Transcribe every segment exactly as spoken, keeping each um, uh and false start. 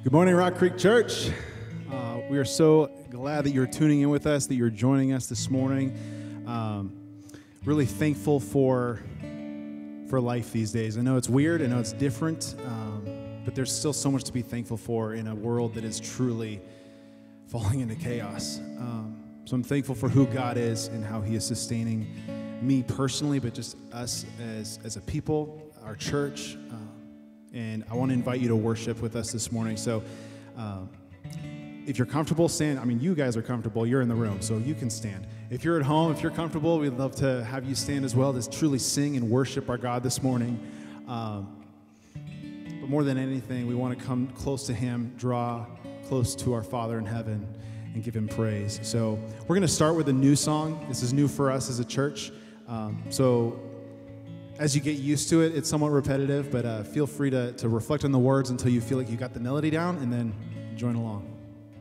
Good morning, Rock Creek Church. Uh, we are so glad that you're tuning in with us, that you're joining us this morning. Um, really thankful for for life these days. I know it's weird, I know it's different, um, but there's still so much to be thankful for in a world that is truly falling into chaos. Um, so I'm thankful for who God is and how He is sustaining me personally, but just us as, as a people, our church. Um, and I want to invite you to worship with us this morning. So um, if you're comfortable, stand. I mean, you guys are comfortable. You're in the room, so you can stand. If you're at home, if you're comfortable, we'd love to have you stand as well to truly sing and worship our God this morning. Um, but more than anything, we want to come close to Him, draw close to our Father in heaven, and give Him praise. So we're going to start with a new song. This is new for us as a church. Um, so as you get used to it, it's somewhat repetitive, but uh, feel free to, to reflect on the words until you feel like you got the melody down, and then join along.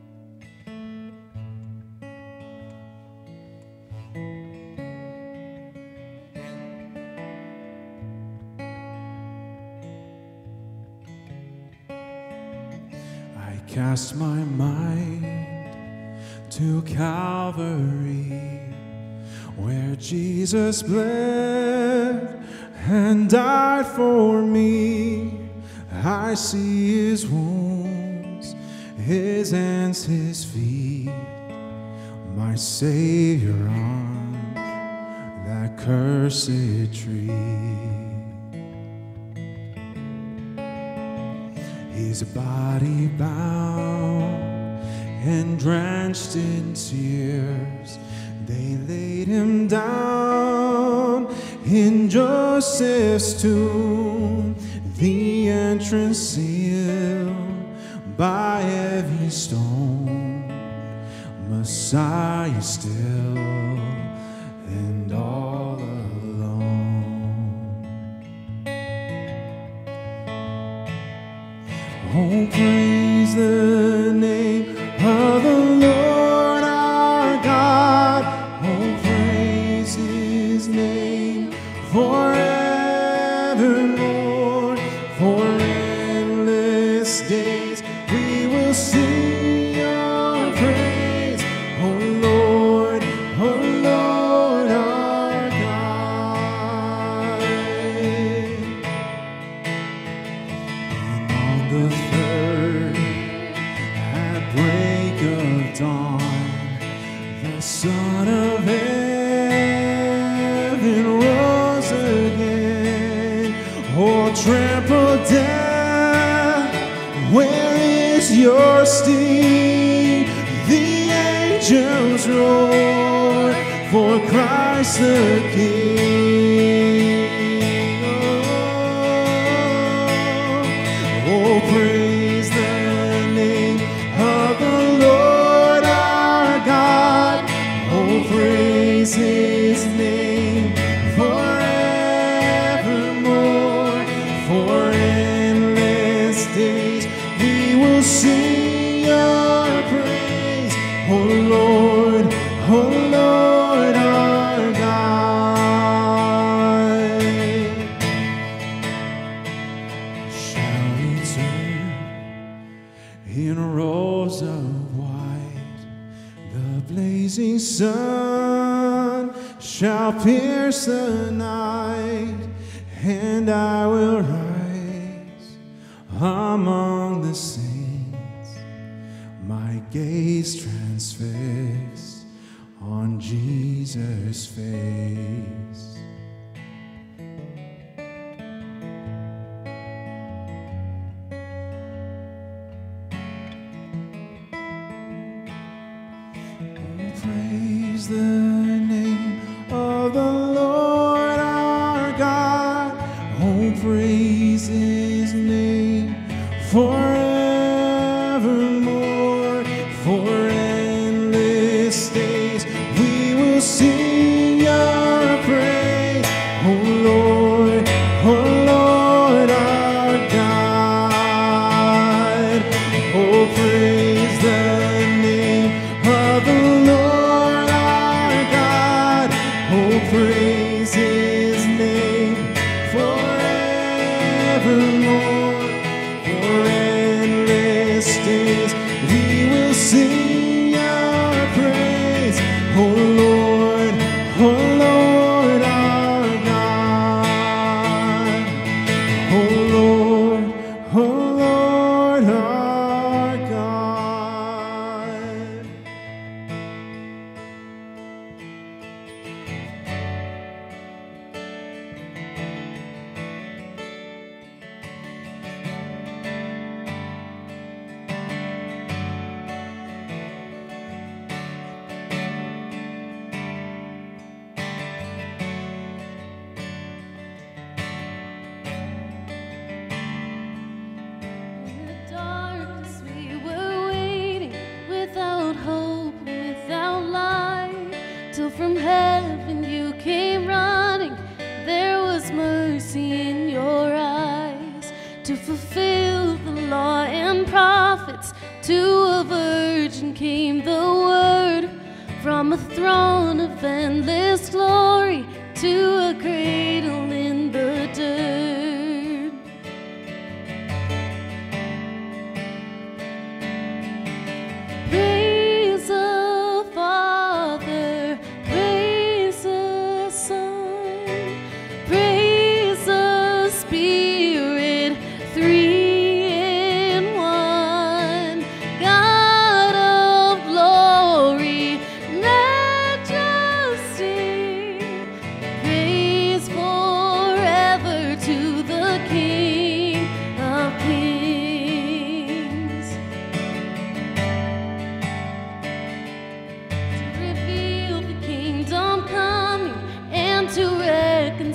I cast my mind to Calvary, where Jesus bled and died for me. I see His wounds, His hands, His feet, my Savior on that cursed tree. His body bound and drenched in tears, they laid Him down in Joseph's tomb, the entrance sealed by heavy stone. Messiah still and all alone. Oh, praise the name of the Lord our God. Oh, praise His name forevermore. For endless days we will sing your praise. Oh Lord, oh Lord our God. And on the third, at break of dawn, the Son of Heaven rose again. Oh, trample death, where is your sting? The angels roar for Christ the King. Oh, oh, praise the name of the Lord our God. Oh, praise His name forevermore. For endless days we will sing your praise. Oh Lord, oh Lord our God. Shall return in rows of white, the blazing sun shall pierce the night, and I will rise among the saints, my gaze transfixed on Jesus' face. Praise the name of the Lord our God. Oh, praise His name forevermore. For endless days we will sing your praise. Oh Lord, oh Lord our God. Oh, praise the name of the Lord our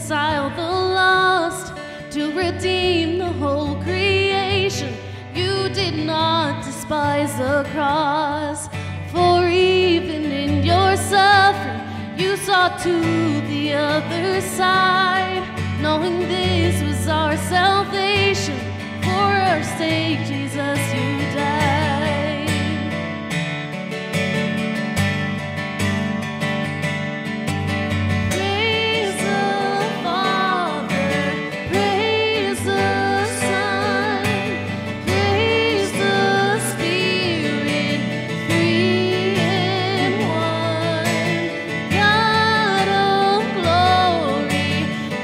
reconcile the lost, to redeem the whole creation. You did not despise the cross, for even in your suffering, you saw to the other side, knowing this was our salvation. For our sake, Jesus, you died. Praise the Father, praise the Son, praise the Spirit, three in one. God of glory,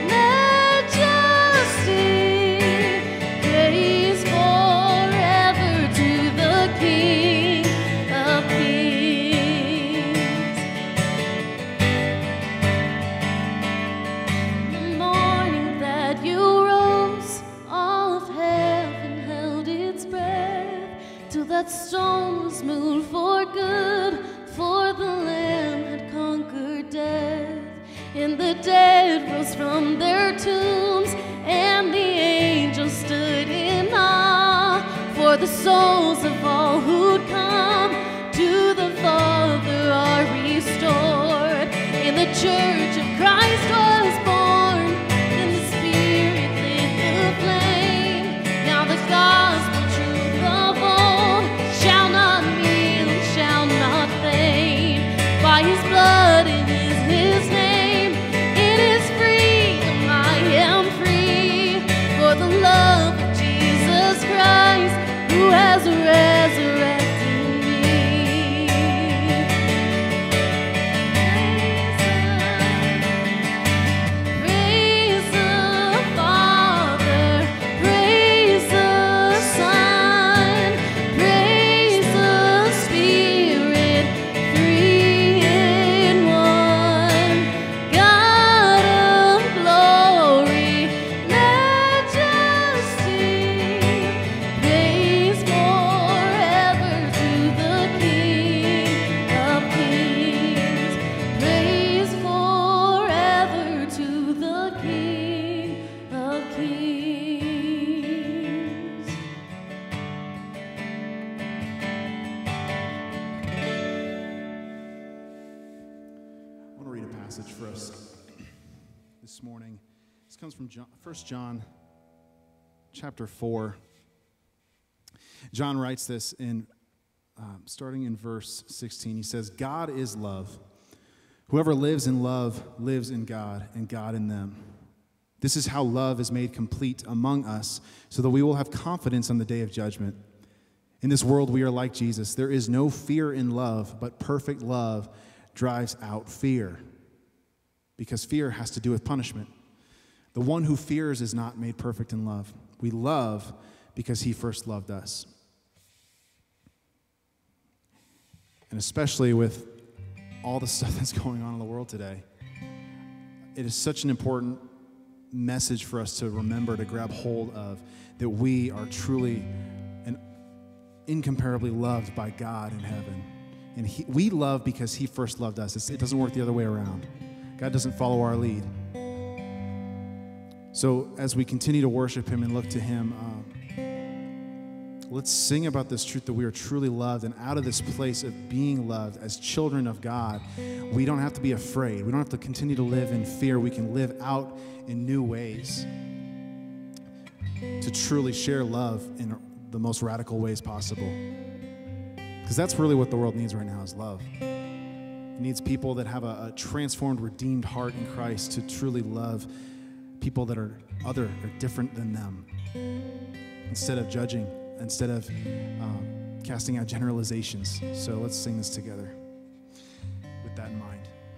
majesty, praise forever to the King of Kings. The morning that you rose, all of heaven held its breath, till that stone was moved for good, for the Lamb had conquered death. And the dead rose from their tombs, and the angels stood in awe, for the souls of all who'd come to the Father are restored. And the church of Christ was born, and the Spirit lit the flame. Now the gospel truth of old shall not kneel, shall not fade. By his blood it is his name, it is freedom, I am free, for the love of Jesus Christ, who has resurrected me. Praise the Father, praise the Son, praise the Spirit, three in one. God of glory, majesty, praise forever to the King of Kings. Praise forever to the King of Kings. I want to read a passage for us this morning. This comes from John, First John chapter four. John writes this in um, starting in verse sixteen. He says, God is love. Whoever lives in love lives in God, and God in them. This is how love is made complete among us, so that we will have confidence on the day of judgment. In this world, we are like Jesus. There is no fear in love, but perfect love drives out fear, because fear has to do with punishment. The one who fears is not made perfect in love. We love because he first loved us. And especially with all the stuff that's going on in the world today, it is such an important message for us to remember, to grab hold of, that we are truly and incomparably loved by God in heaven. And he, we love because he first loved us. It's, it doesn't work the other way around. God doesn't follow our lead. So as we continue to worship him and look to him, um, let's sing about this truth that we are truly loved. And out of this place of being loved as children of God, we don't have to be afraid. We don't have to continue to live in fear. We can live out in new ways to truly share love in the most radical ways possible. Because that's really what the world needs right now, is love. It needs people that have a, a transformed, redeemed heart in Christ to truly love people that are other or different than them, instead of judging, instead of um, casting out generalizations. So let's sing this together with that in mind.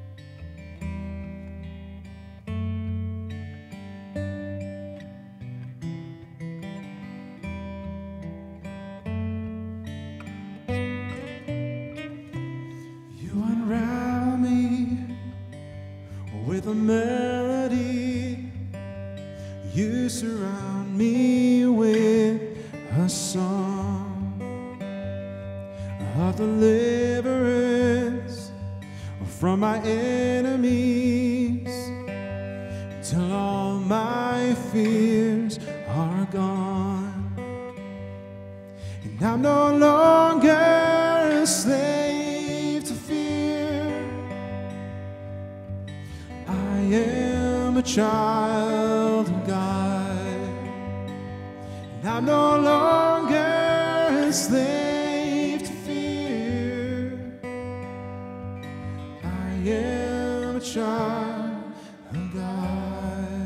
With a melody, you surround me with a song of deliverance from my enemies. till all my fears are gone. And I'm no longer a slave to fear. I am a child of God. And I'm no longer a slave to fear. I am a child of God.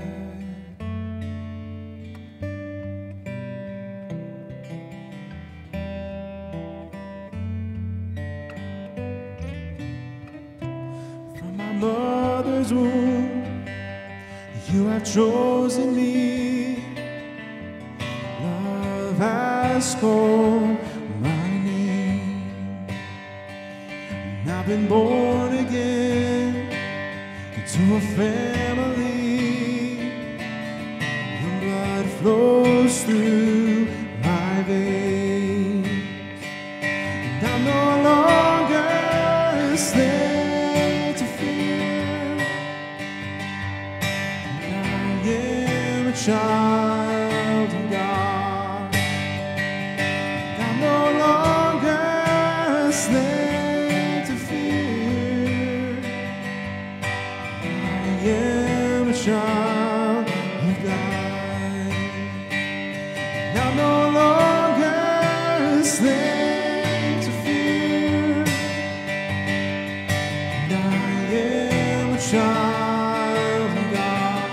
From my mother's womb, you have chosen me. Love has called my name, and I've been born again into a family. The blood flows through my veins, and I'm no longer a slave to fear. I am a child of God. I'm no longer a slave to fear. I am a child of God. I'm no longer a slave to fear. I am a child of God.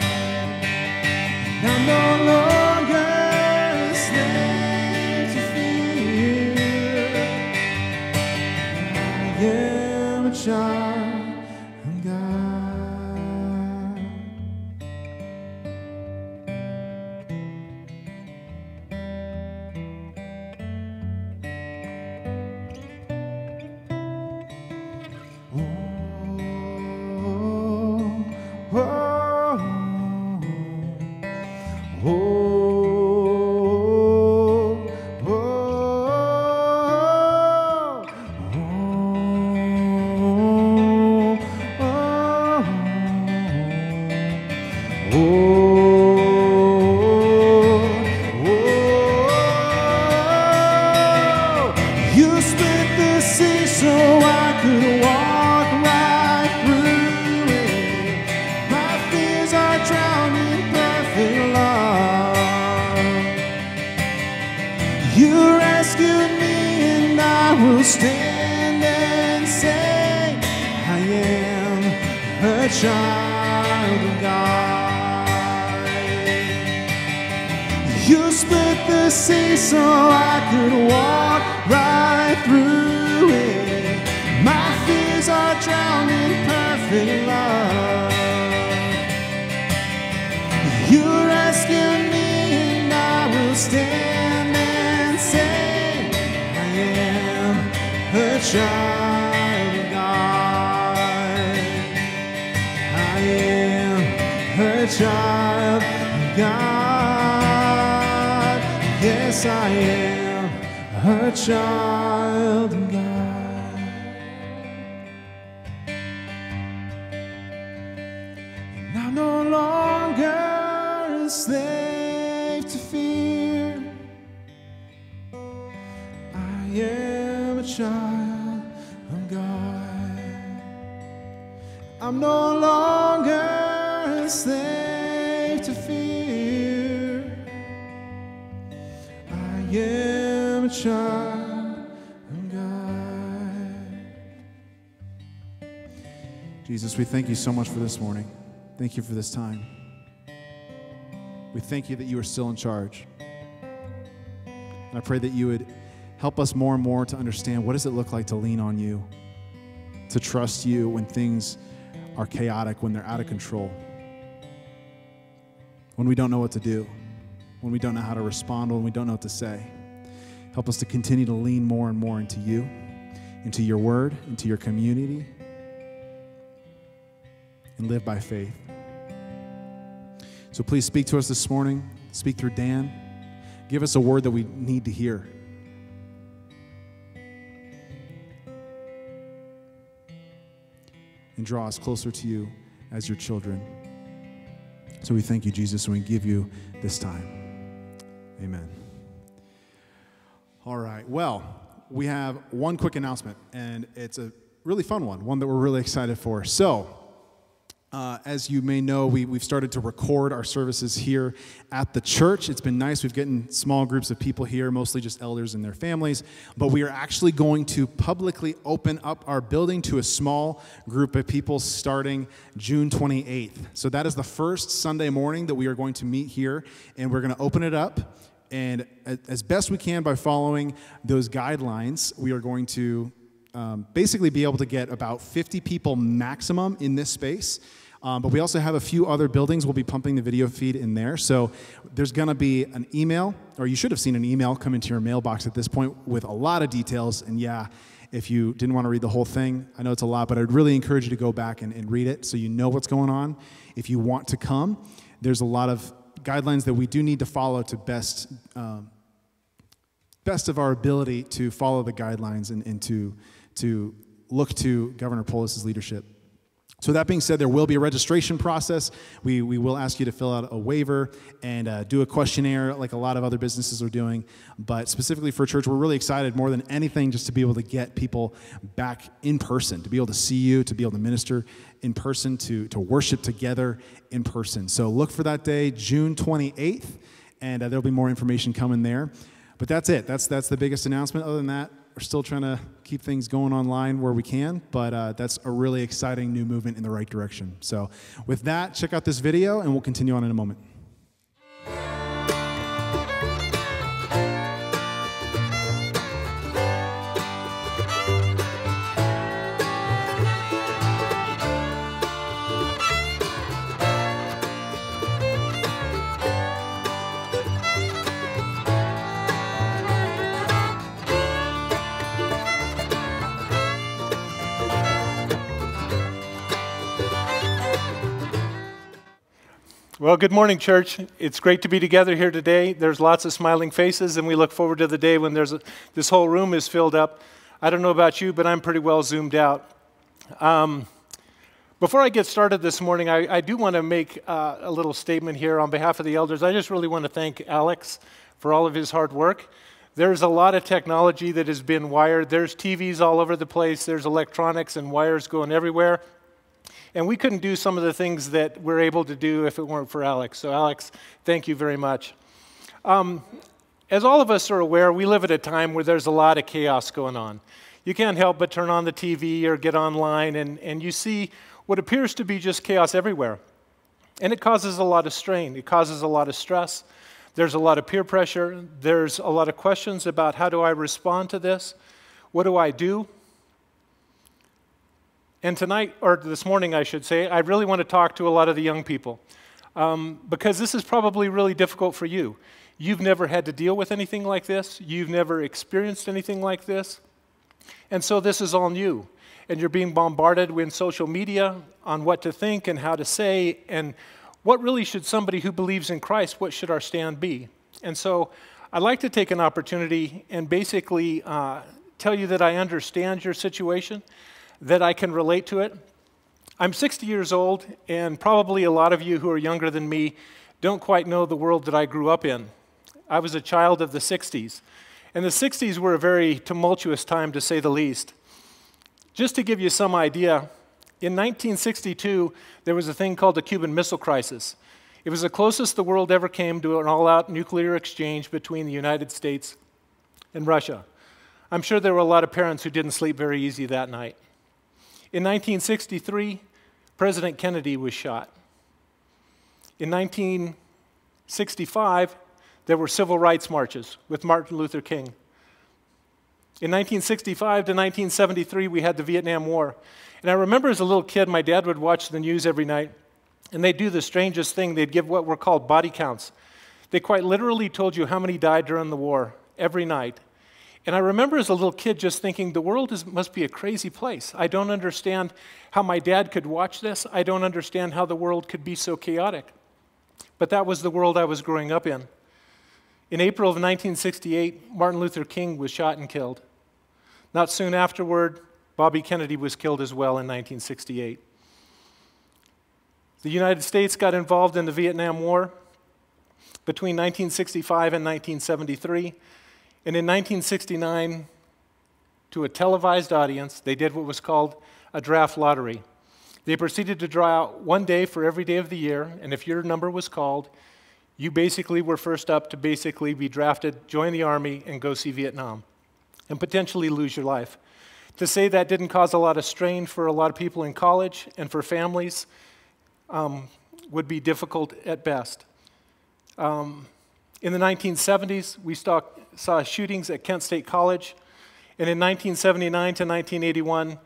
I'm no longer a slave to fear. I am a child of God. Oh, oh, oh, oh. You split the sea so I could walk right through it. My fears are drowned in perfect love. You rescued me and I will stand and say I am a child of God. You split the sea so I could walk right through it. My fears are drowned in perfect love. You rescued me and I will stand and say I am a child of God. I am a child of God. Yes, I am a child of God. And I'm no longer a slave to fear. I am a child of God. I'm no longer a slave to fear. I am a child of God. Jesus, we thank you so much for this morning. Thank you for this time. We thank you that you are still in charge. And I pray that you would help us more and more to understand what does it look like to lean on you, to trust you when things are chaotic, when they're out of control, when we don't know what to do, when we don't know how to respond, when we don't know what to say. Help us to continue to lean more and more into you, into your word, into your community, and live by faith. So please speak to us this morning. Speak through Dan. Give us a word that we need to hear. And draw us closer to you as your children. So we thank you, Jesus, and we give you this time. Amen. All right. Well, we have one quick announcement, and it's a really fun one, one that we're really excited for. So, Uh, as you may know, we, we've started to record our services here at the church. It's been nice. We've gotten small groups of people here, mostly just elders and their families. But we are actually going to publicly open up our building to a small group of people starting June twenty-eighth. So that is the first Sunday morning that we are going to meet here, and we're going to open it up. And as best we can by following those guidelines, we are going to um, basically be able to get about fifty people maximum in this space. Um, but we also have a few other buildings. We'll be pumping the video feed in there. So there's going to be an email, or you should have seen an email come into your mailbox at this point with a lot of details. And yeah, if you didn't want to read the whole thing, I know it's a lot, but I'd really encourage you to go back and, and read it so you know what's going on. If you want to come, there's a lot of guidelines that we do need to follow to best um, best of our ability to follow the guidelines and, and to, to look to Governor Polis's leadership. So that being said, there will be a registration process. We we will ask you to fill out a waiver and uh, do a questionnaire like a lot of other businesses are doing. But specifically for church, we're really excited more than anything just to be able to get people back in person, to be able to see you, to be able to minister in person, to, to worship together in person. So look for that day, June twenty-eighth, and uh, there'll be more information coming there. But that's it. That's, that's the biggest announcement. Other than that, we're still trying to keep things going online where we can, but uh, that's a really exciting new movement in the right direction. So with that, check out this video, and we'll continue on in a moment. Well, good morning, church. It's great to be together here today. There's lots of smiling faces, and we look forward to the day when there's a, this whole room is filled up. I don't know about you, but I'm pretty well zoomed out. Um, before I get started this morning, I, I do want to make uh, a little statement here on behalf of the elders. I just really want to thank Alex for all of his hard work. There's a lot of technology that has been wired. There's T Vs all over the place. There's electronics and wires going everywhere. And we couldn't do some of the things that we're able to do if it weren't for Alex. So Alex, thank you very much. Um, as all of us are aware, we live at a time where there's a lot of chaos going on. You can't help but turn on the T V or get online, and, and you see what appears to be just chaos everywhere. And it causes a lot of strain. It causes a lot of stress. There's a lot of peer pressure. There's a lot of questions about how do I respond to this? What do I do? And tonight, or this morning I should say, I really want to talk to a lot of the young people um, because this is probably really difficult for you. You've never had to deal with anything like this. You've never experienced anything like this. And so this is all new. And you're being bombarded with social media on what to think and how to say, and what really should somebody who believes in Christ, what should our stand be? And so I'd like to take an opportunity and basically uh, tell you that I understand your situation, that I can relate to it. I'm sixty years old, and probably a lot of you who are younger than me don't quite know the world that I grew up in. I was a child of the sixties, and the sixties were a very tumultuous time, to say the least. Just to give you some idea, in nineteen sixty-two, there was a thing called the Cuban Missile Crisis. It was the closest the world ever came to an all-out nuclear exchange between the United States and Russia. I'm sure there were a lot of parents who didn't sleep very easy that night. In nineteen sixty-three, President Kennedy was shot. In nineteen sixty-five, there were civil rights marches with Martin Luther King. In nineteen sixty-five to nineteen seventy-three, we had the Vietnam War. And I remember as a little kid, my dad would watch the news every night, and they'd do the strangest thing. They'd give what were called body counts. They quite literally told you how many died during the war every night. And I remember as a little kid just thinking, the world is, must be a crazy place. I don't understand how my dad could watch this. I don't understand how the world could be so chaotic. But that was the world I was growing up in. In April of nineteen sixty-eight, Martin Luther King was shot and killed. Not soon afterward, Bobby Kennedy was killed as well in nineteen sixty-eight. The United States got involved in the Vietnam War between nineteen sixty-five and nineteen seventy-three. And in nineteen sixty-nine, to a televised audience, they did what was called a draft lottery. They proceeded to draw out one day for every day of the year, and if your number was called, you basically were first up to basically be drafted, join the Army, and go see Vietnam, and potentially lose your life. To say that didn't cause a lot of strain for a lot of people in college and for families um, would be difficult at best. Um, in the nineteen seventies, we saw, saw shootings at Kent State College, and in nineteen seventy-nine to nineteen eighty-one,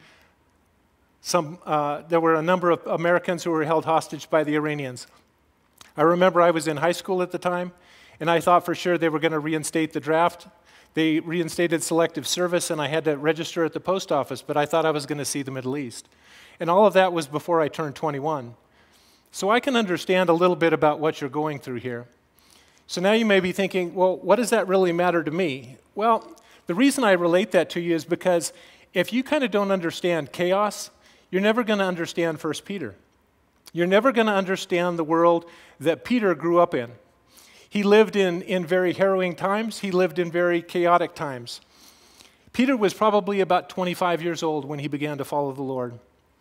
some, uh, there were a number of Americans who were held hostage by the Iranians. I remember I was in high school at the time, and I thought for sure they were going to reinstate the draft. They reinstated selective service, and I had to register at the post office, but I thought I was going to see the Middle East. And all of that was before I turned twenty-one. So I can understand a little bit about what you're going through here. So now you may be thinking, well, what does that really matter to me? Well, the reason I relate that to you is because if you kind of don't understand chaos, you're never going to understand First Peter. You're never going to understand the world that Peter grew up in. He lived in, in very harrowing times. He lived in very chaotic times. Peter was probably about twenty-five years old when he began to follow the Lord.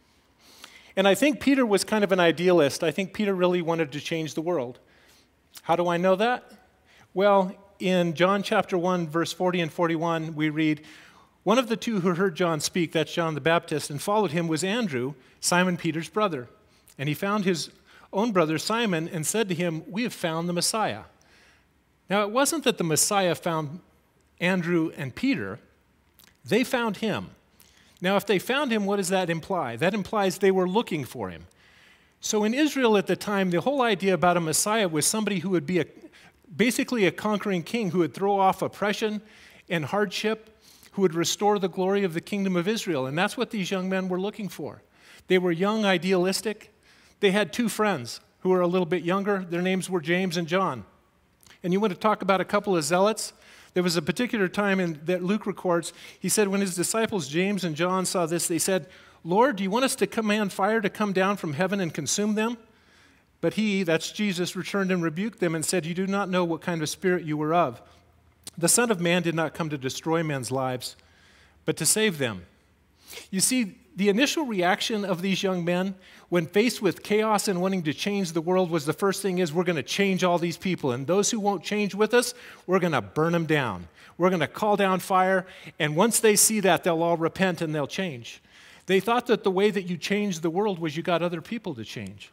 And I think Peter was kind of an idealist. I think Peter really wanted to change the world. How do I know that? Well, in John chapter one, verse forty and forty-one, we read, "One of the two who heard John speak," that's John the Baptist, "and followed him was Andrew, Simon Peter's brother. And he found his own brother Simon and said to him, 'We have found the Messiah.'" Now, it wasn't that the Messiah found Andrew and Peter. They found him. Now, if they found him, what does that imply? That implies they were looking for him. So in Israel at the time, the whole idea about a Messiah was somebody who would be a, basically a conquering king who would throw off oppression and hardship, who would restore the glory of the kingdom of Israel. And that's what these young men were looking for. They were young, idealistic. They had two friends who were a little bit younger. Their names were James and John. And you want to talk about a couple of zealots? There was a particular time in, that Luke records. He said when his disciples James and John saw this, they said, "Lord, do you want us to command fire to come down from heaven and consume them?" But he, that's Jesus, returned and rebuked them and said, "You do not know what kind of spirit you were of. The Son of Man did not come to destroy men's lives, but to save them." You see, the initial reaction of these young men when faced with chaos and wanting to change the world was the first thing is, we're going to change all these people. And those who won't change with us, we're going to burn them down. We're going to call down fire. And once they see that, they'll all repent and they'll change. They thought that the way that you changed the world was you got other people to change.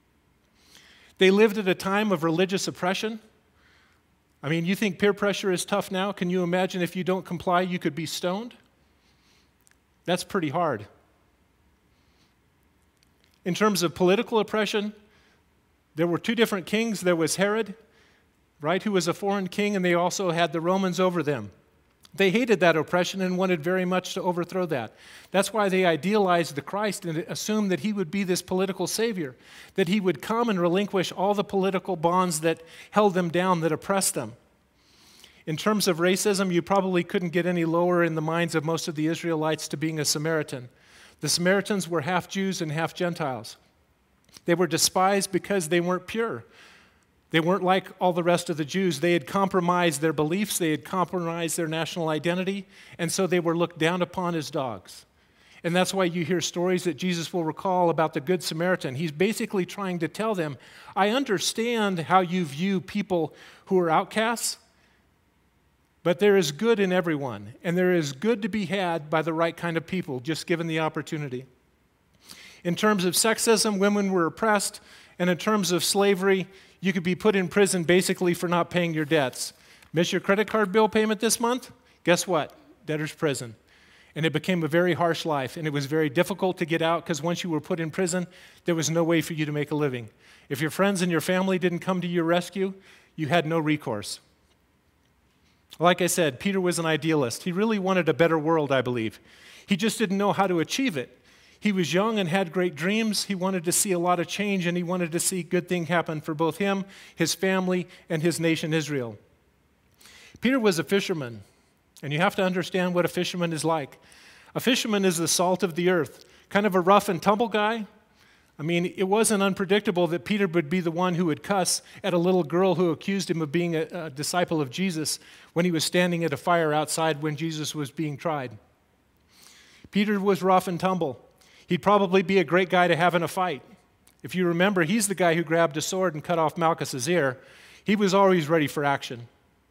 They lived at a time of religious oppression. I mean, you think peer pressure is tough now? Can you imagine if you don't comply, you could be stoned? That's pretty hard. In terms of political oppression, there were two different kings. There was Herod, right, who was a foreign king, and they also had the Romans over them. They hated that oppression and wanted very much to overthrow that. That's why they idealized the Christ and assumed that he would be this political savior, that he would come and relinquish all the political bonds that held them down, that oppressed them. In terms of racism, you probably couldn't get any lower in the minds of most of the Israelites to being a Samaritan. The Samaritans were half Jews and half Gentiles. They were despised because they weren't pure. They weren't like all the rest of the Jews. They had compromised their beliefs. They had compromised their national identity, and so they were looked down upon as dogs. And that's why you hear stories that Jesus will recall about the Good Samaritan. He's basically trying to tell them, I understand how you view people who are outcasts, but there is good in everyone, and there is good to be had by the right kind of people, just given the opportunity. In terms of sexism, women were oppressed, and in terms of slavery, you could be put in prison basically for not paying your debts. Miss your credit card bill payment this month? Guess what? Debtor's prison. And it became a very harsh life, and it was very difficult to get out because once you were put in prison, there was no way for you to make a living. If your friends and your family didn't come to your rescue, you had no recourse. Like I said, Peter was an idealist. He really wanted a better world, I believe. He just didn't know how to achieve it. He was young and had great dreams. He wanted to see a lot of change, and he wanted to see good things happen for both him, his family, and his nation, Israel. Peter was a fisherman, and you have to understand what a fisherman is like. A fisherman is the salt of the earth, kind of a rough and tumble guy. I mean, it wasn't unpredictable that Peter would be the one who would cuss at a little girl who accused him of being a, a disciple of Jesus when he was standing at a fire outside when Jesus was being tried. Peter was rough and tumble. He'd probably be a great guy to have in a fight. If you remember, he's the guy who grabbed a sword and cut off Malchus's ear. He was always ready for action.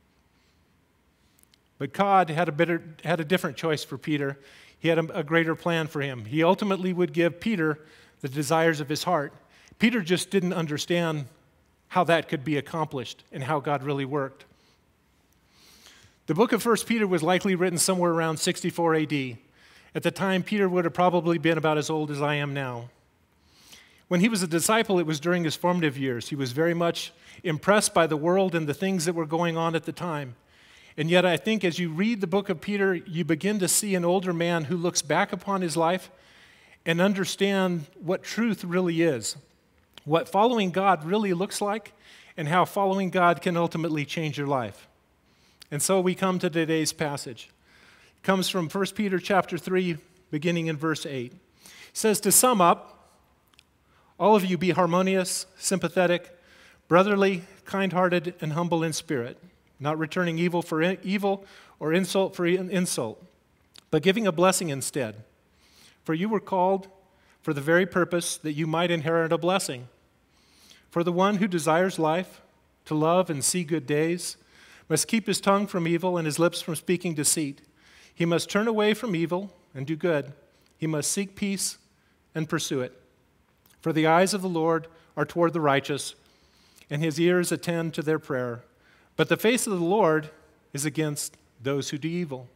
But God had a, better, had a different choice for Peter. He had a, a greater plan for him. He ultimately would give Peter the desires of his heart. Peter just didn't understand how that could be accomplished and how God really worked. The book of First Peter was likely written somewhere around sixty-four A D. At the time, Peter would have probably been about as old as I am now. When he was a disciple, it was during his formative years. He was very much impressed by the world and the things that were going on at the time. And yet I think as you read the book of Peter, you begin to see an older man who looks back upon his life and understand what truth really is, what following God really looks like, and how following God can ultimately change your life. And so we come to today's passage. It comes from First Peter chapter three, beginning in verse eight. It says, to sum up, all of you be harmonious, sympathetic, brotherly, kind-hearted, and humble in spirit, not returning evil for evil or insult for insult, but giving a blessing instead. For you were called for the very purpose that you might inherit a blessing. For the one who desires life, to love and see good days, must keep his tongue from evil and his lips from speaking deceit. He must turn away from evil and do good. He must seek peace and pursue it. For the eyes of the Lord are toward the righteous, and his ears attend to their prayer. But the face of the Lord is against those who do evil.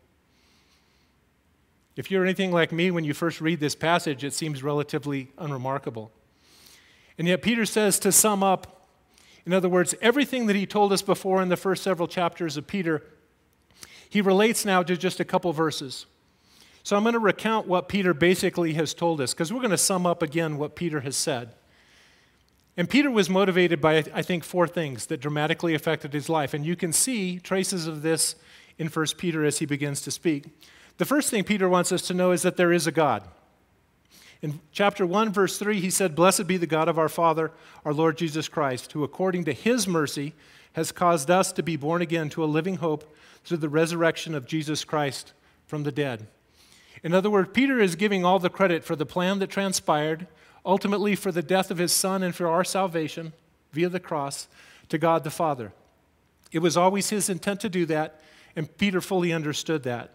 If you're anything like me, when you first read this passage, it seems relatively unremarkable. And yet Peter says to sum up, in other words, everything that he told us before in the first several chapters of Peter, he relates now to just a couple verses. So I'm going to recount what Peter basically has told us, because we're going to sum up again what Peter has said. And Peter was motivated by, I think, four things that dramatically affected his life. And you can see traces of this in First Peter as he begins to speak. The first thing Peter wants us to know is that there is a God. In chapter one, verse three, he said, blessed be the God of our Father, our Lord Jesus Christ, who according to his mercy has caused us to be born again to a living hope through the resurrection of Jesus Christ from the dead. In other words, Peter is giving all the credit for the plan that transpired, ultimately for the death of his Son and for our salvation via the cross, to God the Father. It was always his intent to do that, and Peter fully understood that.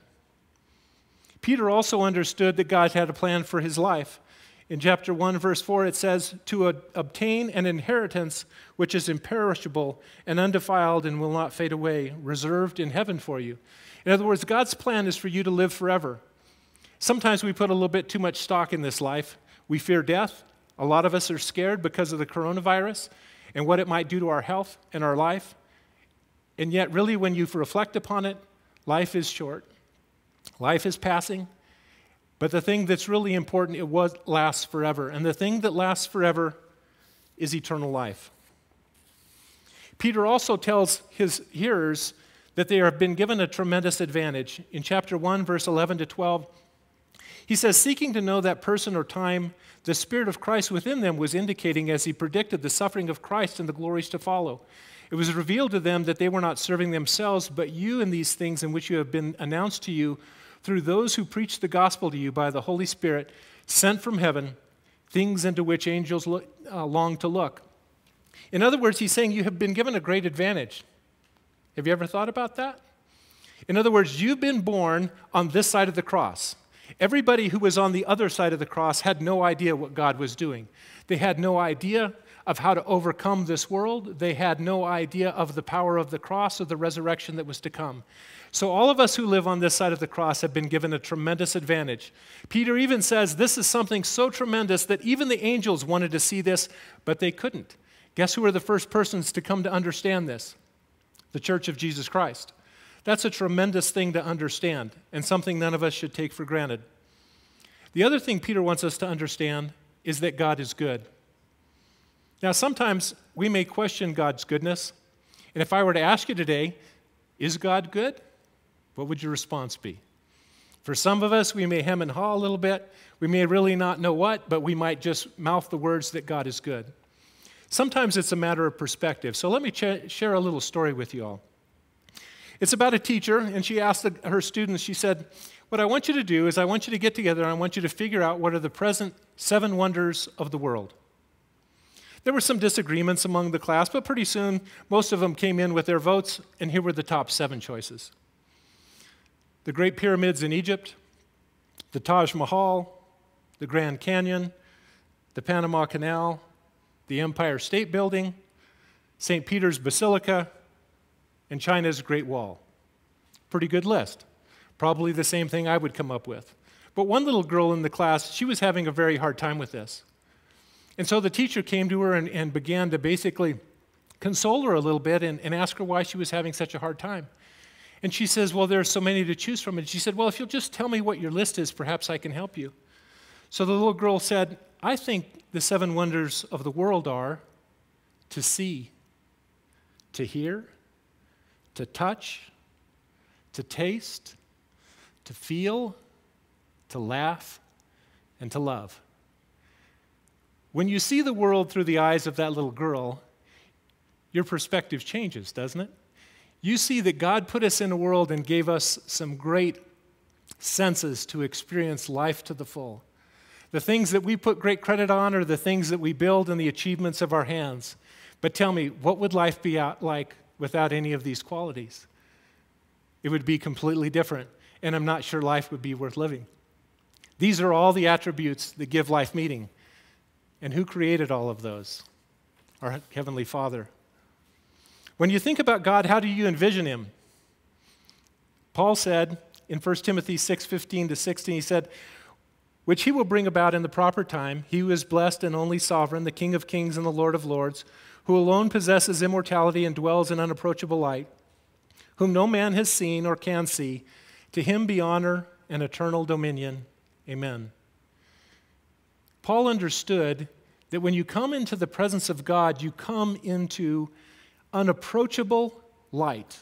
Peter also understood that God had a plan for his life. In chapter one, verse four, it says, to a, obtain an inheritance which is imperishable and undefiled and will not fade away, reserved in heaven for you. In other words, God's plan is for you to live forever. Sometimes we put a little bit too much stock in this life. We fear death. A lot of us are scared because of the coronavirus and what it might do to our health and our life. And yet, really, when you reflect upon it, life is short. Life is passing, but the thing that's really important, it was, lasts forever. And the thing that lasts forever is eternal life. Peter also tells his hearers that they have been given a tremendous advantage. In chapter one, verse eleven to twelve, he says, seeking to know that person or time, the Spirit of Christ within them was indicating as he predicted the suffering of Christ and the glories to follow. It was revealed to them that they were not serving themselves, but you in these things in which you have been announced to you through those who preach the gospel to you by the Holy Spirit, sent from heaven, things into which angels look, uh, long to look. In other words, he's saying you have been given a great advantage. Have you ever thought about that? In other words, you've been born on this side of the cross. Everybody who was on the other side of the cross had no idea what God was doing. They had no idea of how to overcome this world. They had no idea of the power of the cross or the resurrection that was to come. So all of us who live on this side of the cross have been given a tremendous advantage. Peter even says this is something so tremendous that even the angels wanted to see this, but they couldn't. Guess who were the first persons to come to understand this? The Church of Jesus Christ. That's a tremendous thing to understand and something none of us should take for granted. The other thing Peter wants us to understand is that God is good. Now, sometimes we may question God's goodness, and if I were to ask you today, is God good? What would your response be? For some of us, we may hem and haw a little bit. We may really not know what, but we might just mouth the words that God is good. Sometimes it's a matter of perspective. So let me ch- share a little story with you all. It's about a teacher, and she asked the, her students, she said, what I want you to do is I want you to get together and I want you to figure out what are the present seven wonders of the world. There were some disagreements among the class, but pretty soon most of them came in with their votes, and here were the top seven choices. The Great Pyramids in Egypt, the Taj Mahal, the Grand Canyon, the Panama Canal, the Empire State Building, Saint Peter's Basilica, and China's Great Wall. Pretty good list. Probably the same thing I would come up with. But one little girl in the class, she was having a very hard time with this. And so the teacher came to her and, and began to basically console her a little bit and, and ask her why she was having such a hard time. And she says, well, there's so many to choose from. And she said, well, if you'll just tell me what your list is, perhaps I can help you. So the little girl said, I think the seven wonders of the world are to see, to hear, to touch, to taste, to feel, to laugh, and to love. When you see the world through the eyes of that little girl, your perspective changes, doesn't it? You see that God put us in a world and gave us some great senses to experience life to the full. The things that we put great credit on are the things that we build and the achievements of our hands. But tell me, what would life be like without any of these qualities? It would be completely different, and I'm not sure life would be worth living. These are all the attributes that give life meaning. And who created all of those? Our Heavenly Father. When you think about God, how do you envision Him? Paul said in First Timothy six fifteen to sixteen, he said, which He will bring about in the proper time, He who is blessed and only sovereign, the King of kings and the Lord of lords, who alone possesses immortality and dwells in unapproachable light, whom no man has seen or can see. To Him be honor and eternal dominion. Amen. Paul understood that when you come into the presence of God, you come into unapproachable light.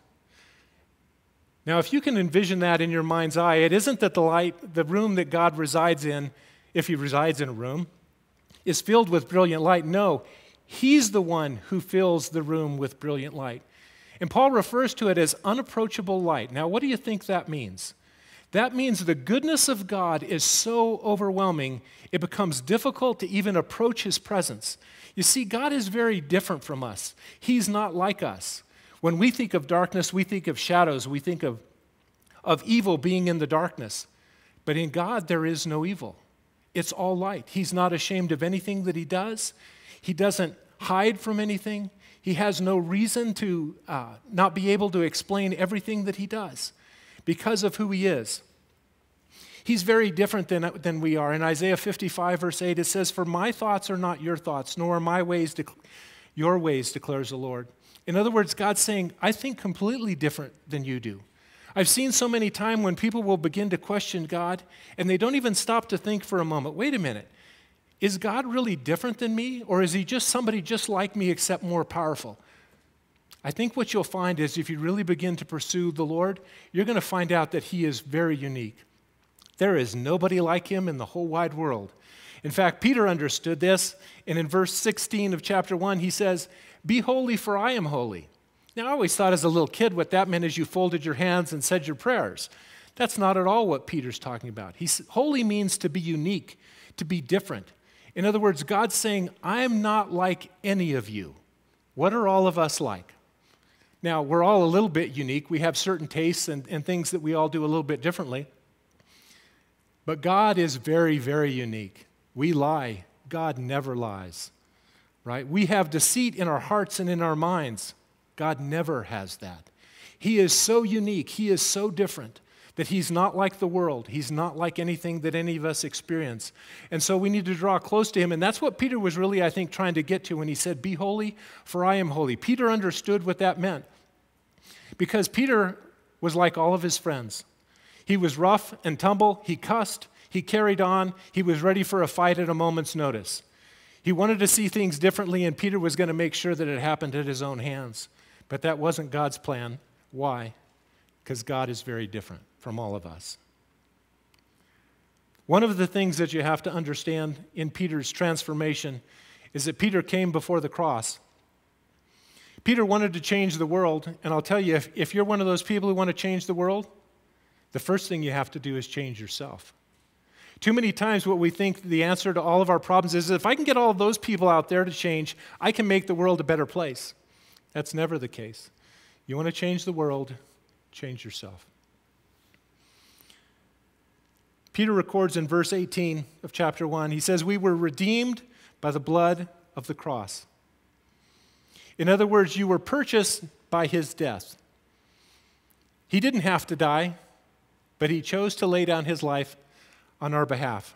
Now, if you can envision that in your mind's eye, it isn't that the light, the room that God resides in, if He resides in a room, is filled with brilliant light. No, He's the one who fills the room with brilliant light. And Paul refers to it as unapproachable light. Now, what do you think that means? That means the goodness of God is so overwhelming, it becomes difficult to even approach His presence. You see, God is very different from us. He's not like us. When we think of darkness, we think of shadows. We think of, of evil being in the darkness. But in God, there is no evil. It's all light. He's not ashamed of anything that He does. He doesn't hide from anything. He has no reason to uh, not be able to explain everything that He does because of who He is. He's very different than, than we are. In Isaiah fifty-five, verse eight, it says, for my thoughts are not your thoughts, nor are my ways dec- your ways, declares the Lord. In other words, God's saying, I think completely different than you do. I've seen so many times when people will begin to question God, and they don't even stop to think for a moment, wait a minute, is God really different than me, or is He just somebody just like me except more powerful? I think what you'll find is if you really begin to pursue the Lord, you're going to find out that He is very unique. There is nobody like Him in the whole wide world. In fact, Peter understood this, and in verse sixteen of chapter one, he says, be holy, for I am holy. Now, I always thought as a little kid what that meant is you folded your hands and said your prayers. That's not at all what Peter's talking about. He's, holy means to be unique, to be different. In other words, God's saying, I am not like any of you. What are all of us like? Now, we're all a little bit unique. We have certain tastes and, and things that we all do a little bit differently. But God is very, very unique. We lie. God never lies, right? We have deceit in our hearts and in our minds. God never has that. He is so unique. He is so different that He's not like the world. He's not like anything that any of us experience. And so we need to draw close to Him. And that's what Peter was really, I think, trying to get to when he said, be holy, for I am holy. Peter understood what that meant because Peter was like all of his friends. He was rough and tumble. He cussed. He carried on. He was ready for a fight at a moment's notice. He wanted to see things differently, and Peter was going to make sure that it happened at his own hands. But that wasn't God's plan. Why? Because God is very different from all of us. One of the things that you have to understand in Peter's transformation is that Peter came before the cross. Peter wanted to change the world, and I'll tell you, if, if you're one of those people who want to change the world, the first thing you have to do is change yourself. Too many times what we think the answer to all of our problems is, if I can get all of those people out there to change, I can make the world a better place. That's never the case. You want to change the world, change yourself. Peter records in verse eighteen of chapter one, he says, we were redeemed by the blood of the cross. In other words, you were purchased by his death. He didn't have to die, but he chose to lay down his life on our behalf.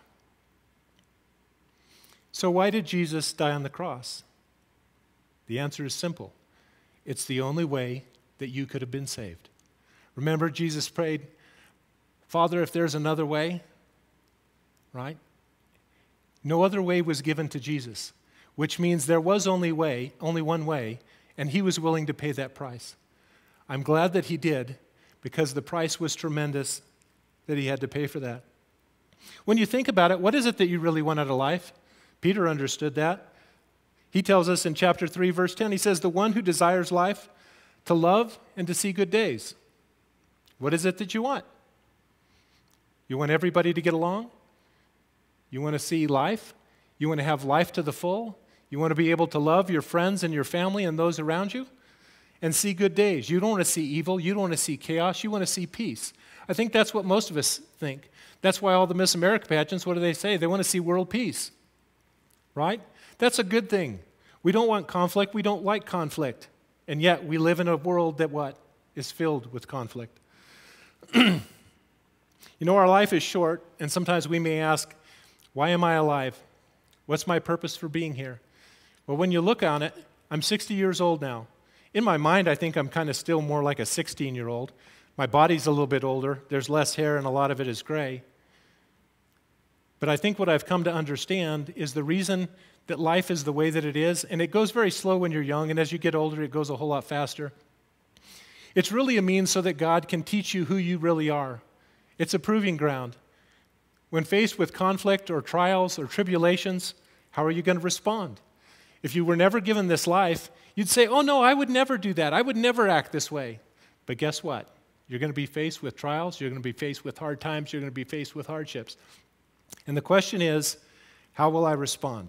So why did Jesus die on the cross? The answer is simple. It's the only way that you could have been saved. Remember, Jesus prayed, Father, if there's another way, right? No other way was given to Jesus, which means there was only way, only one way, and he was willing to pay that price. I'm glad that he did, because the price was tremendous that he had to pay for that. When you think about it, what is it that you really want out of life? Peter understood that. He tells us in chapter three, verse ten, he says, the one who desires life, to love and to see good days. What is it that you want? You want everybody to get along? You want to see life? You want to have life to the full? You want to be able to love your friends and your family and those around you? And see good days. You don't want to see evil. You don't want to see chaos. You want to see peace. I think that's what most of us think. That's why all the Miss America pageants, what do they say? They want to see world peace, right? That's a good thing. We don't want conflict. We don't like conflict. And yet we live in a world that what? Is filled with conflict. You know, our life is short, and sometimes we may ask, why am I alive? What's my purpose for being here? Well, when you look on it, I'm sixty years old now. In my mind, I think I'm kind of still more like a sixteen-year-old. My body's a little bit older. There's less hair, and a lot of it is gray. But I think what I've come to understand is the reason that life is the way that it is, and it goes very slow when you're young, and as you get older, it goes a whole lot faster. It's really a means so that God can teach you who you really are. It's a proving ground. When faced with conflict or trials or tribulations, how are you going to respond? If you were never given this life, you'd say, oh no, I would never do that. I would never act this way. But guess what? You're going to be faced with trials. You're going to be faced with hard times. You're going to be faced with hardships. And the question is, how will I respond?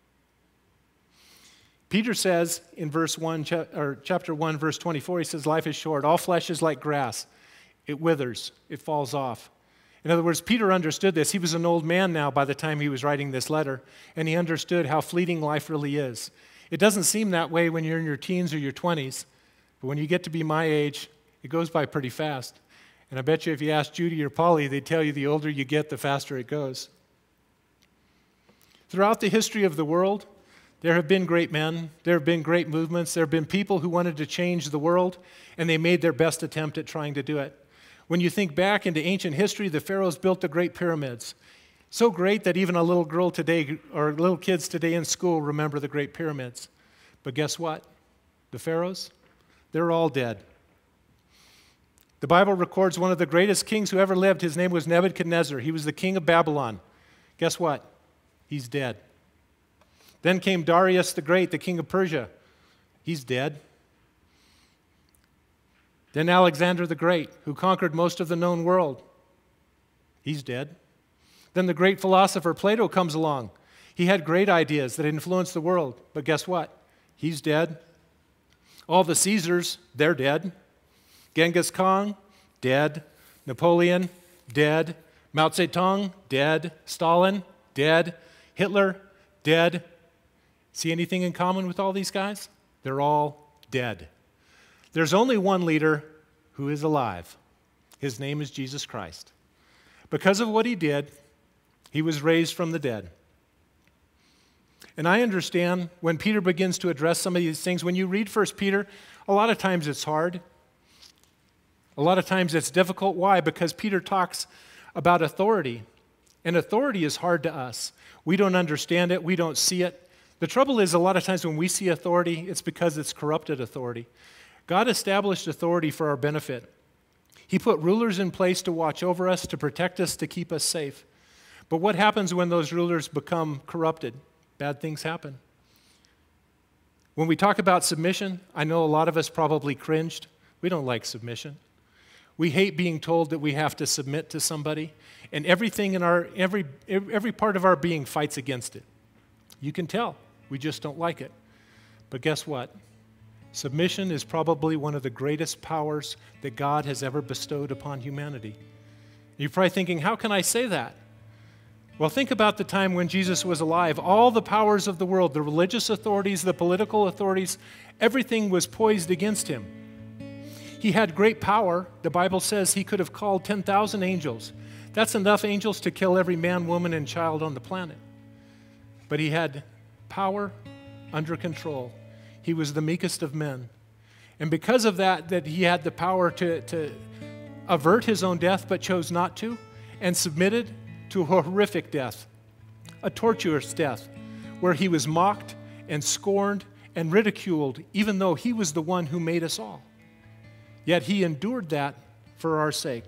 Peter says in verse one, or chapter one, verse twenty-four, he says, life is short. All flesh is like grass. It withers. It falls off. In other words, Peter understood this. He was an old man now by the time he was writing this letter, and he understood how fleeting life really is. It doesn't seem that way when you're in your teens or your twenties, but when you get to be my age, it goes by pretty fast. And I bet you if you ask Judy or Polly, they'd tell you the older you get, the faster it goes. Throughout the history of the world, there have been great men, there have been great movements, there have been people who wanted to change the world, and they made their best attempt at trying to do it. When you think back into ancient history, the pharaohs built the great pyramids. So great that even a little girl today, or little kids today in school remember the great pyramids. But guess what? The pharaohs, they're all dead. The Bible records one of the greatest kings who ever lived. His name was Nebuchadnezzar. He was the king of Babylon. Guess what? He's dead. Then came Darius the Great, the king of Persia. He's dead. Then Alexander the Great, who conquered most of the known world. He's dead. Then the great philosopher Plato comes along. He had great ideas that influenced the world. But guess what? He's dead. All the Caesars, they're dead. Genghis Khan, dead. Napoleon, dead. Mao Zedong, dead. Stalin, dead. Hitler, dead. See anything in common with all these guys? They're all dead. There's only one leader who is alive. His name is Jesus Christ. Because of what he did, he was raised from the dead. And I understand when Peter begins to address some of these things, when you read First Peter, a lot of times it's hard. A lot of times it's difficult. Why? Because Peter talks about authority. And authority is hard to us. We don't understand it. We don't see it. The trouble is, a lot of times when we see authority, it's because it's corrupted authority. God established authority for our benefit. He put rulers in place to watch over us, to protect us, to keep us safe. But what happens when those rulers become corrupted? Bad things happen. When we talk about submission, I know a lot of us probably cringed. We don't like submission. We hate being told that we have to submit to somebody, and everything in our every every part of our being fights against it. You can tell. We just don't like it. But guess what? Submission is probably one of the greatest powers that God has ever bestowed upon humanity. You're probably thinking, how can I say that? Well, think about the time when Jesus was alive. All the powers of the world, the religious authorities, the political authorities, everything was poised against him. He had great power. The Bible says he could have called ten thousand angels. That's enough angels to kill every man, woman, and child on the planet. But he had power under control. He was the meekest of men. And because of that, that he had the power to, to avert his own death, but chose not to, and submitted to a horrific death, a torturous death, where he was mocked and scorned and ridiculed, even though he was the one who made us all. Yet he endured that for our sake.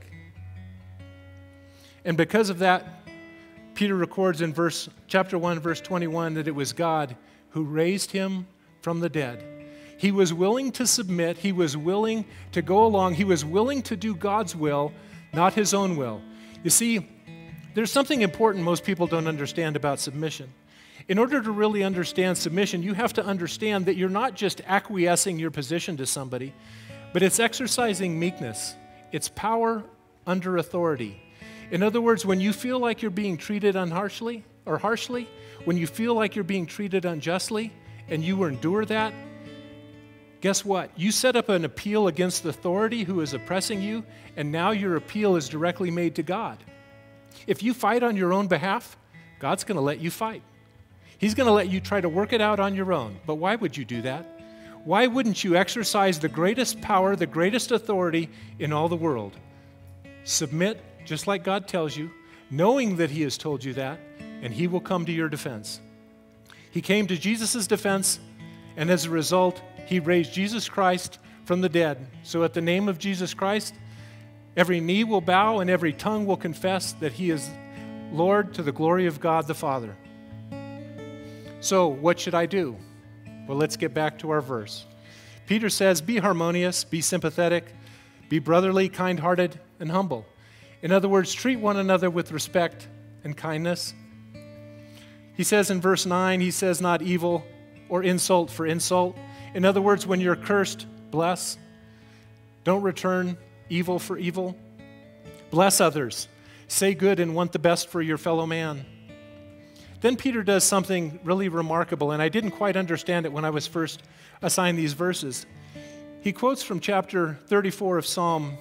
And because of that, Peter records in verse, chapter one, verse twenty-one, that it was God who raised him from the dead. He was willing to submit. He was willing to go along. He was willing to do God's will, not his own will. You see, there's something important most people don't understand about submission. In order to really understand submission, you have to understand that you're not just acquiescing your position to somebody, but it's exercising meekness. It's power under authority. In other words, when you feel like you're being treated unharshly or harshly, when you feel like you're being treated unjustly, and you endure that, guess what? You set up an appeal against the authority who is oppressing you, and now your appeal is directly made to God. If you fight on your own behalf, God's going to let you fight. He's going to let you try to work it out on your own. But why would you do that? Why wouldn't you exercise the greatest power, the greatest authority in all the world? Submit, just like God tells you, knowing that he has told you that, and he will come to your defense. He came to Jesus' defense, and as a result, he raised Jesus Christ from the dead. So at the name of Jesus Christ, every knee will bow and every tongue will confess that he is Lord to the glory of God the Father. So what should I do? Well, let's get back to our verse. Peter says, be harmonious, be sympathetic, be brotherly, kind-hearted, and humble. In other words, treat one another with respect and kindness. He says in verse nine, he says not evil or insult for insult. In other words, when you're cursed, bless. Don't return evil for evil. Bless others. Say good and want the best for your fellow man. Then Peter does something really remarkable, and I didn't quite understand it when I was first assigned these verses. He quotes from chapter thirty-four of Psalm,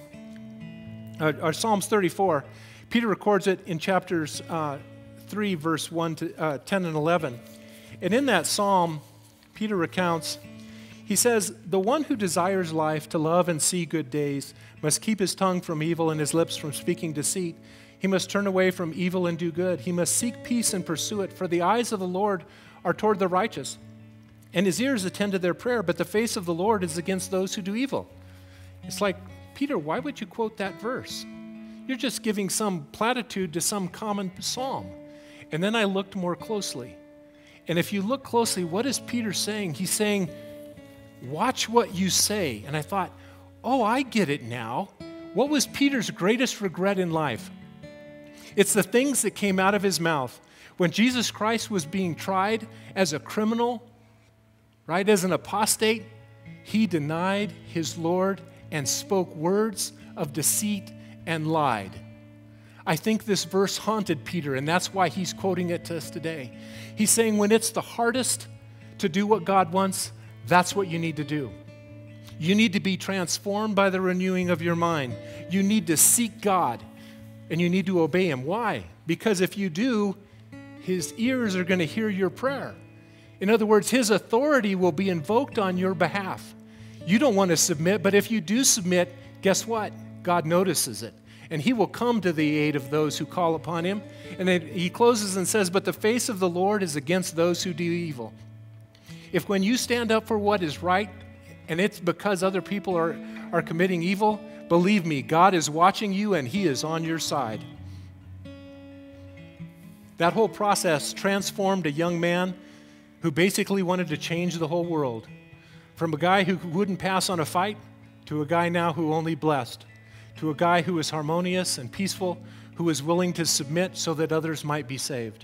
uh, or Psalms thirty-four. Peter records it in chapters uh, three, verse one to uh, ten and eleven. And in that psalm, Peter recounts, he says, the one who desires life to love and see good days must keep his tongue from evil and his lips from speaking deceit. He must turn away from evil and do good. He must seek peace and pursue it, for the eyes of the Lord are toward the righteous, and his ears attend to their prayer, but the face of the Lord is against those who do evil. It's like, Peter, why would you quote that verse? You're just giving some platitude to some common psalm. And then I looked more closely. And if you look closely, what is Peter saying? He's saying, watch what you say. And I thought, oh, I get it now. What was Peter's greatest regret in life? It's the things that came out of his mouth. When Jesus Christ was being tried as a criminal, right, as an apostate, he denied his Lord and spoke words of deceit and lied. I think this verse haunted Peter, and that's why he's quoting it to us today. He's saying when it's the hardest to do what God wants, that's what you need to do. You need to be transformed by the renewing of your mind. You need to seek God, and you need to obey him. Why? Because if you do, his ears are going to hear your prayer. In other words, his authority will be invoked on your behalf. You don't want to submit, but if you do submit, guess what? God notices it, and he will come to the aid of those who call upon him. And then he closes and says, but the face of the Lord is against those who do evil. If when you stand up for what is right, and it's because other people are, are committing evil, believe me, God is watching you and he is on your side. That whole process transformed a young man who basically wanted to change the whole world. From a guy who wouldn't pass on a fight to a guy now who only blessed, to a guy who is harmonious and peaceful, who is willing to submit so that others might be saved.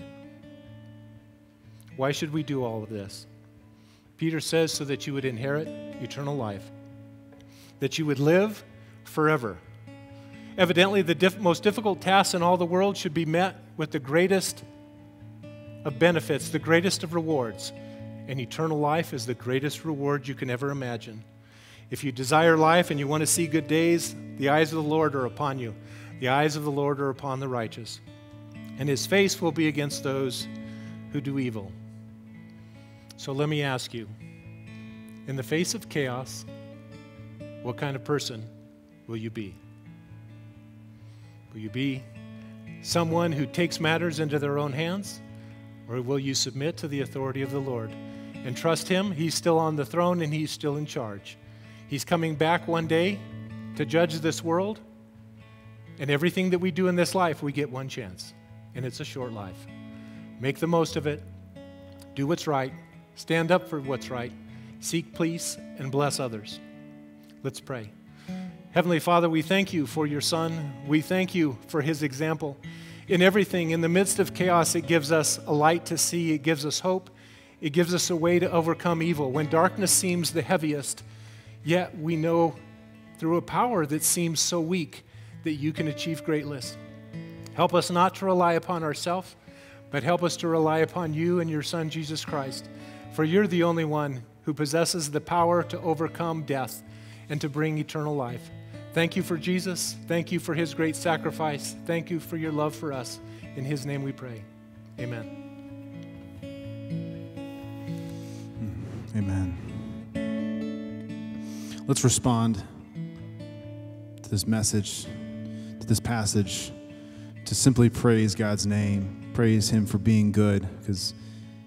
Why should we do all of this? Peter says, so that you would inherit eternal life, that you would live forever. Evidently, the diff- most difficult tasks in all the world should be met with the greatest of benefits, the greatest of rewards. And eternal life is the greatest reward you can ever imagine. If you desire life and you want to see good days, the eyes of the Lord are upon you. The eyes of the Lord are upon the righteous. And his face will be against those who do evil. So let me ask you, in the face of chaos, what kind of person will you be? Will you be someone who takes matters into their own hands? Or will you submit to the authority of the Lord and trust him? He's still on the throne and he's still in charge. He's coming back one day to judge this world. And everything that we do in this life, we get one chance. And it's a short life. Make the most of it. Do what's right. Stand up for what's right. Seek peace and bless others. Let's pray. Heavenly Father, we thank you for your Son. We thank you for his example. In everything, in the midst of chaos, it gives us a light to see. It gives us hope. It gives us a way to overcome evil. When darkness seems the heaviest, yet we know through a power that seems so weak that you can achieve greatness. Help us not to rely upon ourselves, but help us to rely upon you and your Son, Jesus Christ. For you're the only one who possesses the power to overcome death and to bring eternal life. Thank you for Jesus. Thank you for his great sacrifice. Thank you for your love for us. In his name we pray. Amen. Amen. Let's respond to this message, to this passage, to simply praise God's name, praise him for being good, because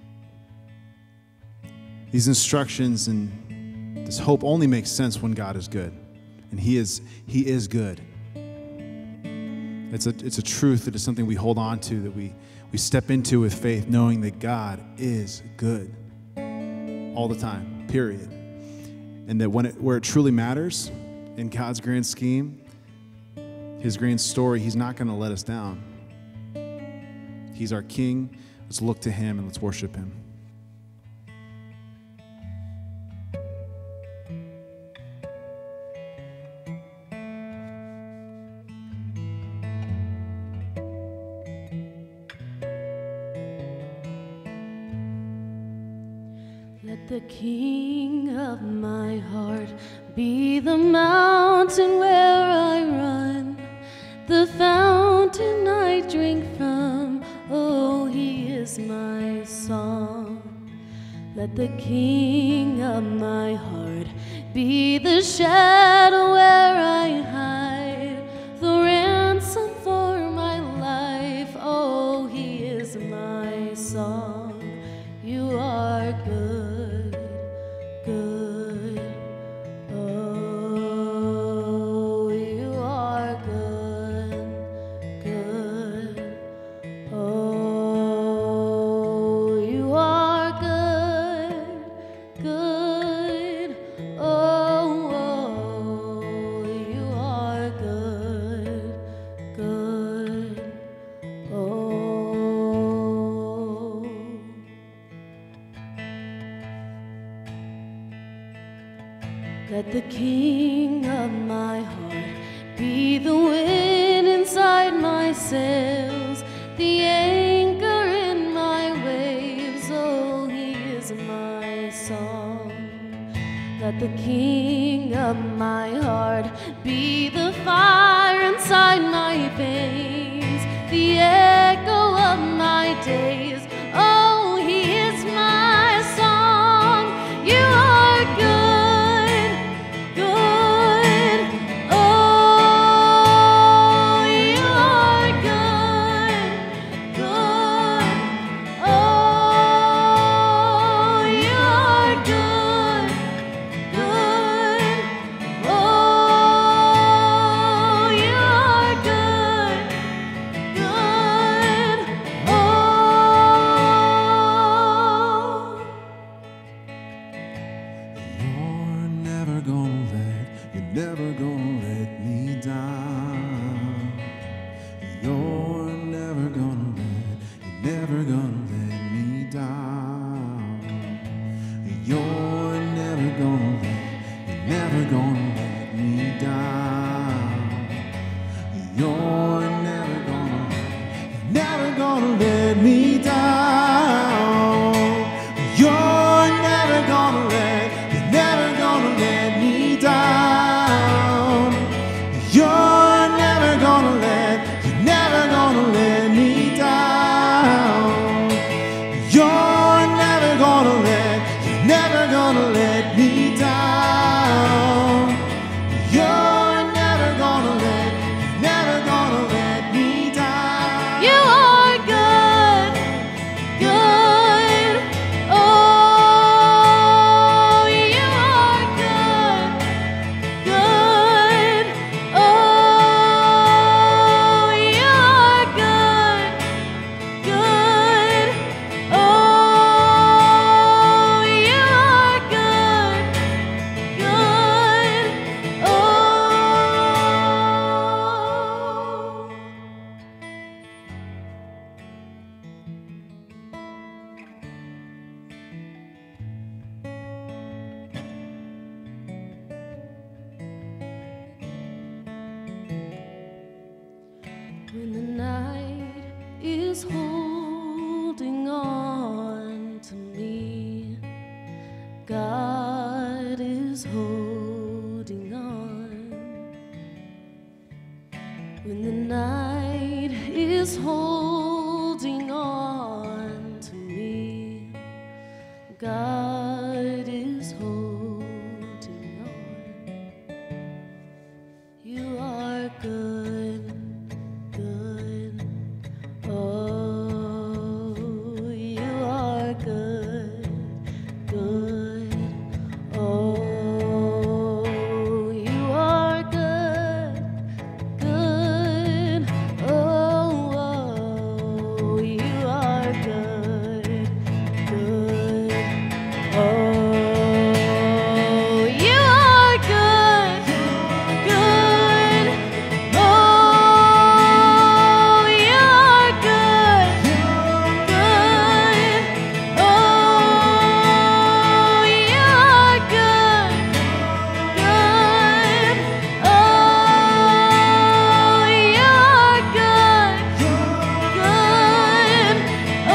these instructions and this hope only makes sense when God is good. And he is he is good. It's a it's a truth. It is something we hold on to, that we, we step into with faith, knowing that God is good all the time, period. And that when it, where it truly matters in God's grand scheme, his grand story, he's not going to let us down. He's our King. Let's look to him and let's worship him. Let the King of my heart be the mountain where I run, the fountain I drink from. Oh, he is my song. Let the King of my heart be the shadow where I hide, the ransom for my life. Oh, he is my song. You are good, good. Oh, you are good, good. Oh, you are good, good. Oh, oh, you are good, good. Oh. Let the King of my heart be the wind inside my sails, the anchor in my waves. Oh, he is my song. Let the King of my heart be the fire inside my veins, the echo of my days. Oh, he is my song. You are good. Oh, gonna let, you're never gonna let me down. You're never gonna let, you're never gonna let me down. You're never gonna let, you're never gonna let me down. You're never gonna let, you're never gonna let me down. You're never gonna let, you're never gonna let me down. You're never gonna let, you're never gonna let me down. You're never gonna let, you're never gonna let me down. You're never gonna let, you're never gonna let me down. You are good, good. Oh, you are good, good. Oh, you are good, good. Oh, you are good, good. Oh. When the night is holding on to me, God is holding on. When the night is holding on to me, God is holding on. You are good, good. Oh, you are good, good. Oh, you are good, good. Oh, oh, you are good, good. Oh, you are good, good. Oh, you are good, good. Oh, you are good, good. Oh, you are good, good. Oh.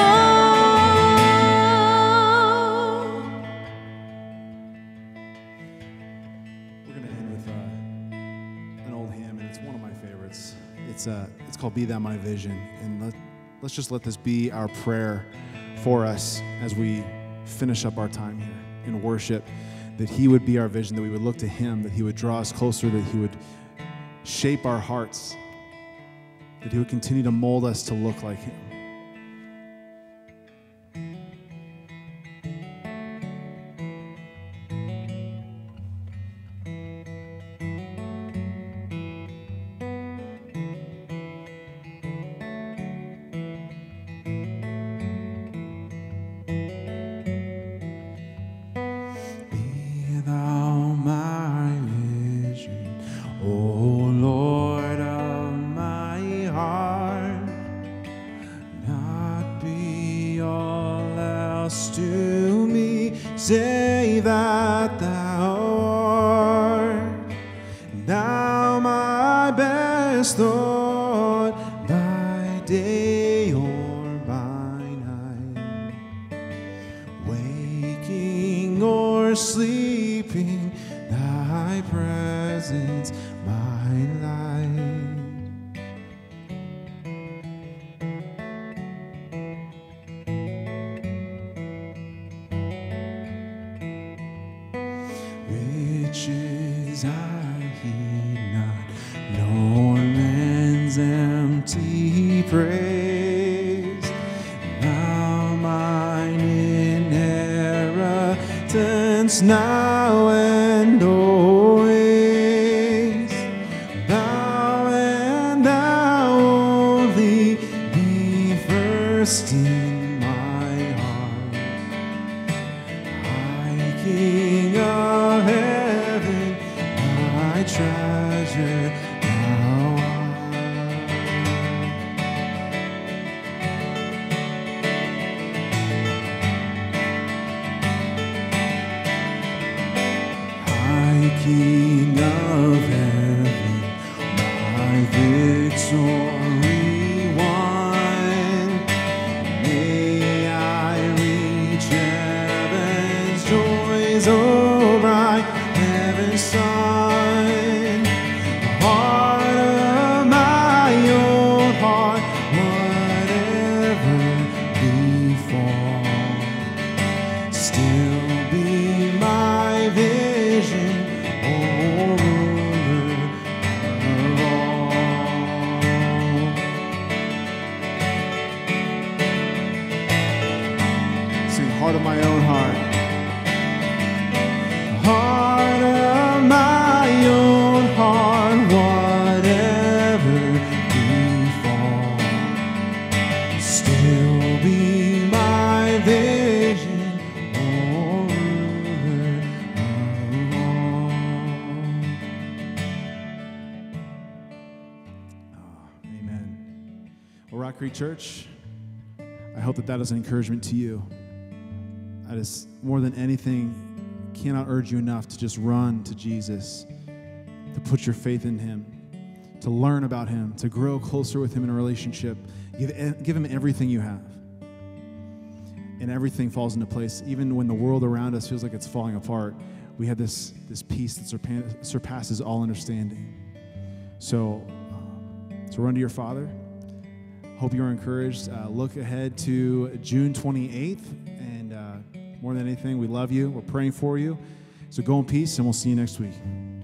We're going to end with uh, an old hymn, and it's one of my favorites. It's uh, it's called "Be Thou My Vision," and let, let's just let this be our prayer for us as we finish up our time here in worship, that He would be our vision, that we would look to Him, that He would draw us closer, that He would shape our hearts, that He would continue to mold us to look like Him. Be thou my vision, O Lord of my heart. Not be all else to me, save that thou art. Thou my best thought, by day or by night. Waking or sleeping, thy presence my light. Riches I heed not, nor man's empty praise. Thou mine inheritance now and always. Thou and thou only be first in my heart. High King of heaven, my treasure thou art. High King of heaven, my victory won, may I reach heaven's joys, oh bright heaven's sun. Heart of my own heart, whatever befall, still be my vision, oh ruler of all. Sing heart of my own heart. Heart of my own heart, whatever befall, still be my vision, oh ruler of all. Amen. Well, Rock Creek Church, I hope that that is an encouragement to you. I just, more than anything, cannot urge you enough to just run to Jesus, to put your faith in him, to learn about him, to grow closer with him in a relationship. Give, give him everything you have. And everything falls into place. Even when the world around us feels like it's falling apart, we have this, this peace that surpa- surpasses all understanding. So, uh, so run to your Father. Hope you are encouraged. Uh, look ahead to June twenty-eighth. And uh, more than anything, we love you. We're praying for you. So go in peace, and we'll see you next week.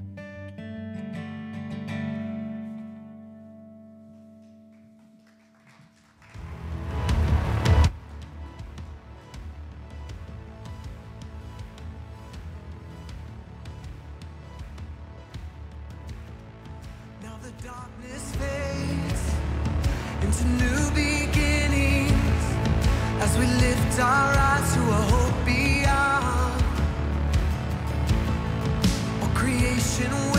Now the darkness fades into new beginnings as we lift our eyes to a hope beyond. All creation